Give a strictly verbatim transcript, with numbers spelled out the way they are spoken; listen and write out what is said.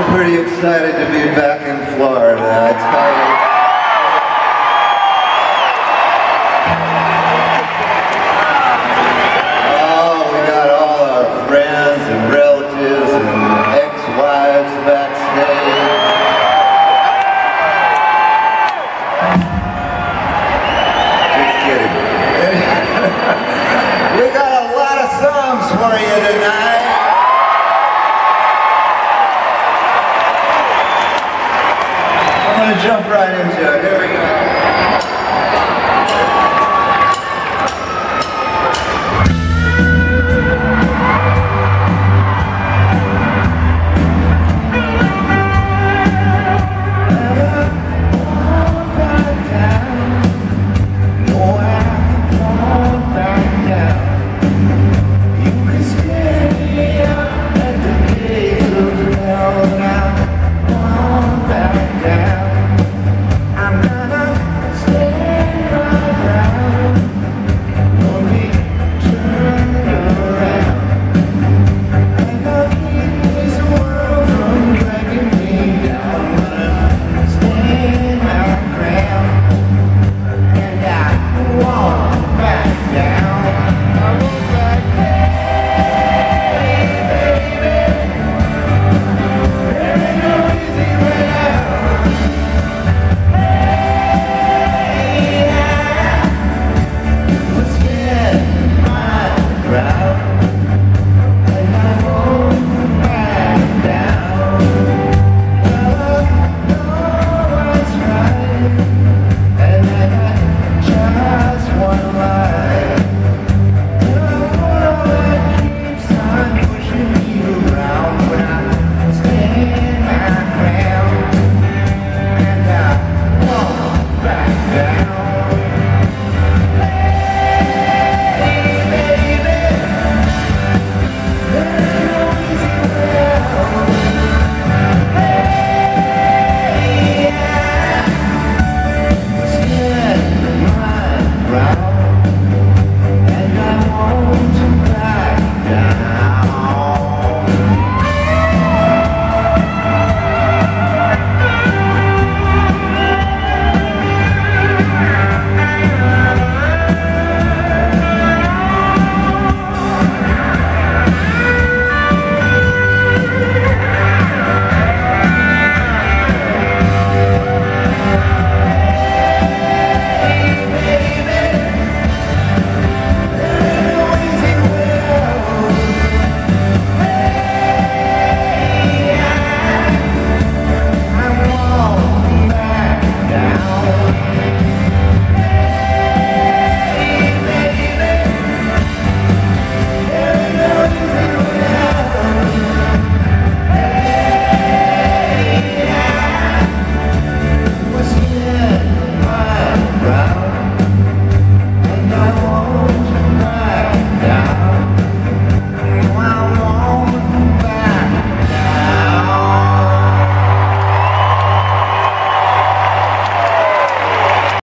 pretty excited to be back in Florida, I tell you. Oh, we got all our friends and relatives and ex-wives backstage. Just kidding. We got a lot of songs for you tonight. I'm gonna jump right into it.